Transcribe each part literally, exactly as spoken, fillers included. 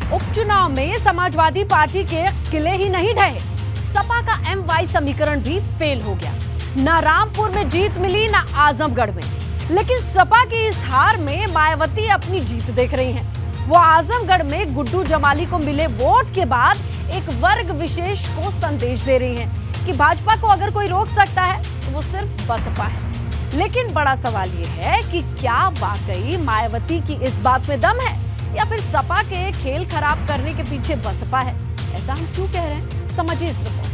उपचुनाव में समाजवादी पार्टी के किले ही नहीं ढहे, सपा का एम वाई समीकरण भी फेल हो गया। न रामपुर में जीत मिली न आजमगढ़ में, लेकिन सपा की इस हार में मायावती अपनी जीत देख रही हैं। वो आजमगढ़ में गुड्डू जमाली को मिले वोट के बाद एक वर्ग विशेष को संदेश दे रही हैं कि भाजपा को अगर कोई रोक सकता है तो वो सिर्फ बसपा है। लेकिन बड़ा सवाल ये है कि क्या वाकई मायावती की इस बात में दम है या फिर सपा के खेल खराब करने के पीछे बसपा है? ऐसा हम क्यों कह रहे हैं, समझिए इस रिपोर्ट।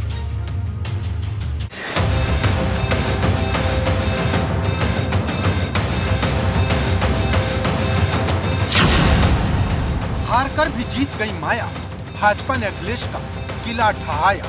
हारकर भी जीत गई माया, भाजपा ने अखिलेश का किला ढहाया।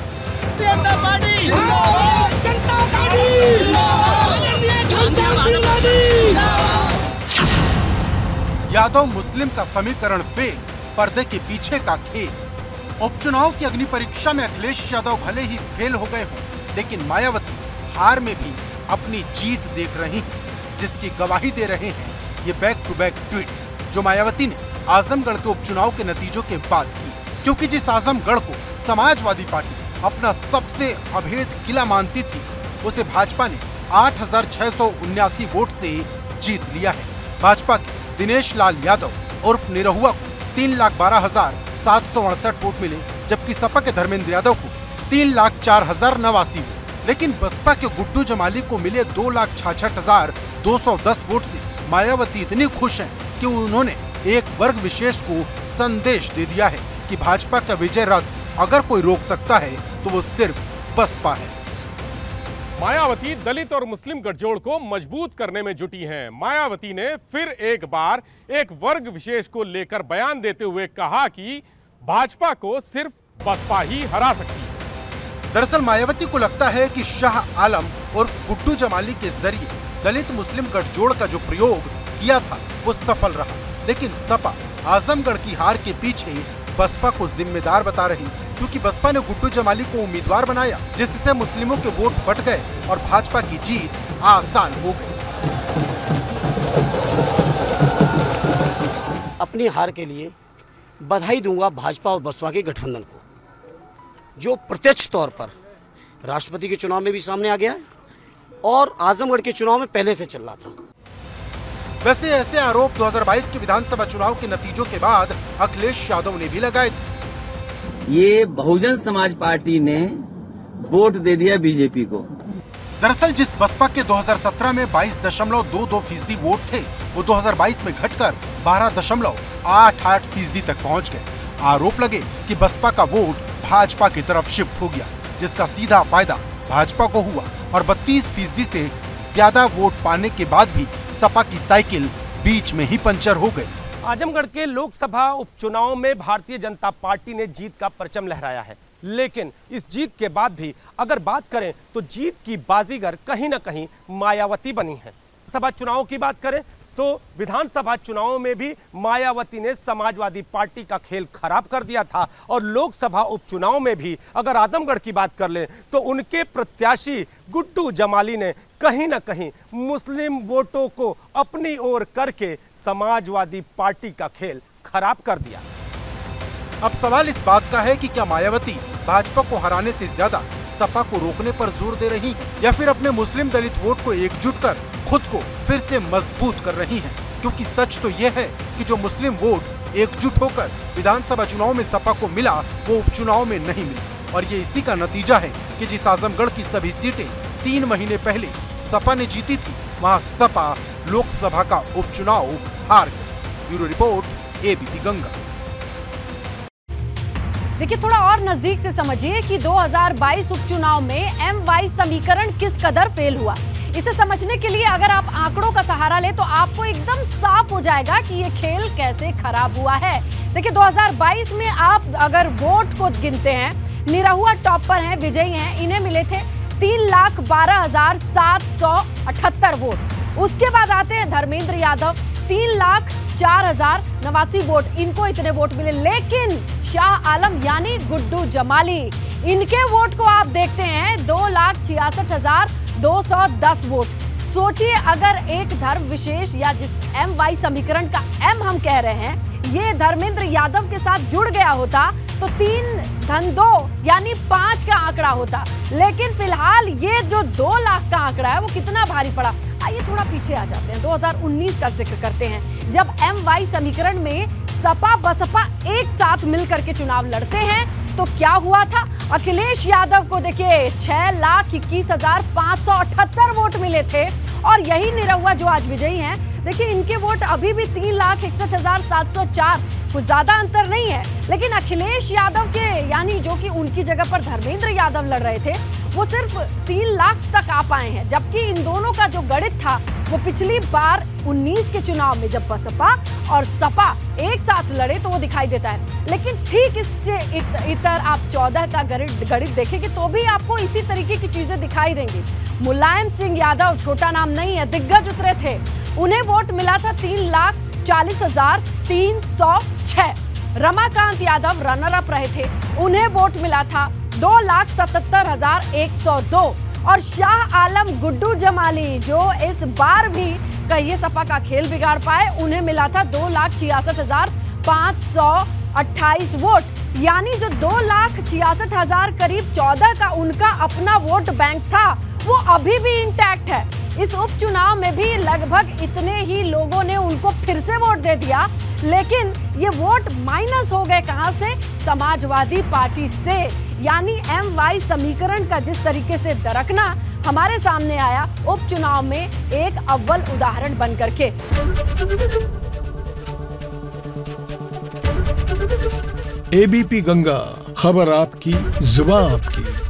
यादव मुस्लिम का समीकरण फेल, पर्दे के पीछे का खेल। उपचुनाव की अग्नि परीक्षा में अखिलेश यादव भले ही फेल हो गए हों, लेकिन मायावती हार में भी अपनी जीत देख रही हैं, जिसकी गवाही दे रहे हैं ये बैक टू बैक ट्वीट जो मायावती ने आजमगढ़ के उपचुनाव के नतीजों के बाद की। क्योंकि जिस आजमगढ़ को समाजवादी पार्टी अपना सबसे अभेद किला मानती थी, उसे भाजपा ने आठ हजार छह सौ उन्यासी वोट से जीत लिया है। भाजपा के दिनेश लाल यादव उर्फ निरहुआ को तीन लाख बारह हजार सात सौ अड़सठ वोट मिले, जबकि सपा के धर्मेंद्र यादव को तीन लाख चार हजार नवासी वोट। लेकिन बसपा के गुड्डू जमाली को मिले दो लाख छाछठ हजार दो सौ दस वोट से मायावती इतनी खुश हैं कि उन्होंने एक वर्ग विशेष को संदेश दे दिया है कि भाजपा का विजय रथ अगर कोई रोक सकता है तो वो सिर्फ बसपा है। मायावती दलित और मुस्लिम गठजोड़ को मजबूत करने में जुटी हैं। मायावती ने फिर एक बार एक वर्ग विशेष को लेकर बयान देते हुए कहा कि भाजपा को सिर्फ बसपा ही हरा सकती है। दरअसल मायावती को लगता है कि शाह आलम उर्फ गुड्डू जमाली के जरिए दलित मुस्लिम गठजोड़ का जो प्रयोग किया था वो सफल रहा, लेकिन सपा आजमगढ़ की हार के पीछे बसपा को जिम्मेदार बता रही, क्योंकि बसपा ने गुड्डू जमाली को उम्मीदवार बनाया, जिससे मुस्लिमों के वोट बट गए और भाजपा की जीत आसान हो गई। अपनी हार के लिए बधाई दूंगा भाजपा और बसपा के गठबंधन को, जो प्रत्यक्ष तौर पर राष्ट्रपति के चुनाव में भी सामने आ गया है और आजमगढ़ के चुनाव में पहले से चल रहा था। वैसे ऐसे आरोप दो हज़ार बाईस के विधानसभा चुनाव के नतीजों के बाद अखिलेश यादव ने भी लगाए थे। ये बहुजन समाज पार्टी ने वोट दे दिया बीजेपी को। दरअसल जिस बसपा के दो हज़ार सत्रह में बाईस दशमलव दो दो फीसदी वोट थे, वो दो हज़ार बाईस में घटकर बारह दशमलव आठ आठ फीसदी तक पहुंच गए। आरोप लगे कि बसपा का वोट भाजपा की तरफ शिफ्ट हो गया, जिसका सीधा फायदा भाजपा को हुआ और बत्तीस फीसदी से ज्यादा वोट पाने के बाद भी सपा की साइकिल बीच में ही पंचर हो गई। आजमगढ़ के लोकसभा उपचुनाव में भारतीय जनता पार्टी ने जीत का परचम लहराया है, लेकिन इस जीत के बाद भी अगर बात करें तो जीत की बाजीगर कहीं ना कहीं मायावती बनी है। सभा चुनाव की बात करें तो विधानसभा चुनाव में भी मायावती ने समाजवादी पार्टी का खेल खराब कर दिया था और लोकसभा उपचुनाव में भी अगर आजमगढ़ की बात कर लें तो उनके प्रत्याशी गुड्डू जमाली ने कहीं ना कहीं मुस्लिम वोटों को अपनी ओर करके समाजवादी पार्टी का खेल खराब कर दिया। अब सवाल इस बात का है कि क्या मायावती भाजपा को हराने से ज्यादा सपा को रोकने पर जोर दे रही या फिर अपने मुस्लिम दलित वोट को एकजुट कर खुद को फिर से मजबूत कर रही हैं? क्योंकि सच तो यह है कि जो मुस्लिम वोट एकजुट होकर विधानसभा चुनाव में सपा को मिला वो उपचुनाव में नहीं मिला, और ये इसी का नतीजा है कि जिस आजमगढ़ की सभी सीटें तीन महीने पहले सपा ने जीती थी, वहाँ सपा लोकसभा का उपचुनाव हार गई। Bureau report ABP Ganga. देखिए थोड़ा और नजदीक से समझिए कि दो हज़ार बाईस उपचुनाव में एम वाई समीकरण किस कदर फेल हुआ। इसे समझने के लिए अगर आप आंकड़ों का सहारा ले तो आपको एकदम साफ हो जाएगा कि ये खेल कैसे खराब हुआ है। देखिए दो हज़ार बाईस में आप अगर वोट को गिनते हैं, निरहुआ टॉप पर हैं, विजयी हैं, इन्हें मिले थे तीन लाख बारह हजार सात सौ अठहत्तर वोट। उसके बाद आते हैं धर्मेंद्र यादव, तीन लाख चार हजार नवासी वोट, इनको इतने वोट मिले। लेकिन शाह आलम यानी गुड्डू जमाली, इनके वोट को आप देखते हैं दो लाख छियासठ हजार दो सौ दस वोट। सोचिए अगर एक धर्म विशेष या जिस एम वाई समीकरण का एम हम कह रहे हैं, ये धर्मेंद्र यादव के साथ जुड़ गया होता तो तीन धन दो यानी पांच का आंकड़ा होता। लेकिन फिलहाल ये जो दो लाख का आंकड़ा है वो कितना भारी पड़ा। आइए थोड़ा पीछे आ जाते हैं, दो हज़ार उन्नीस का जिक्र करते हैं, जब एम वाई समीकरण में सपा बसपा एक साथ मिलकर के चुनाव लड़ते हैं तो क्या हुआ था। अखिलेश यादव को देखिए छह लाख इक्कीस हजार पांच सौ अठहत्तर वोट मिले थे और यही निरहुआ जो आज विजयी हैं, देखिए इनके वोट अभी भी तीन लाख इकसठ हजार सात सौ चार, कुछ ज्यादा अंतर नहीं है। लेकिन अखिलेश यादव के यानी जो कि उनकी जगह पर धर्मेंद्र यादव लड़ रहे थे वो सिर्फ तीन लाख तक आ पाए हैं, जबकि इन दोनों का जो गणित था वो पिछली बार उन्नीस के चुनाव में जब बसपा और सपा एक साथ लड़े तो वो दिखाई देता है। लेकिन ठीक इससे इत, इतर आप चौदह का गणित गणित देखेंगे तो भी आपको इसी तरीके की चीजें दिखाई देंगी। मुलायम सिंह यादव छोटा नाम नहीं है, दिग्गज उतरे थे, उन्हें वोट मिला था तीन लाख चालीस हजार तीन सौ छह। रमाकांत यादव रनर अप रहे थे, उन्हें वोट मिला था दो लाख सतहत्तर हजार एक सौ दो। और शाह आलम गुड्डू जमाली जो इस बार भी कहिए सपा का खेल बिगाड़ पाए, उन्हें मिला था दो लाख छियासठ हजार पाँच सौ अट्ठाईस वोट। यानी जो दो लाख छियासठ हजार करीब चौदह का उनका अपना वोट बैंक था वो अभी भी इंटैक्ट है। इस उपचुनाव में भी लगभग इतने ही लोगों ने उनको फिर से वोट दे दिया, लेकिन ये वोट माइनस हो गए कहां से, समाजवादी पार्टी से। यानी एम वाई समीकरण का जिस तरीके से दरकना हमारे सामने आया उपचुनाव में एक अव्वल उदाहरण बनकर के। एबीपी गंगा, खबर आपकी, जुबान आपकी।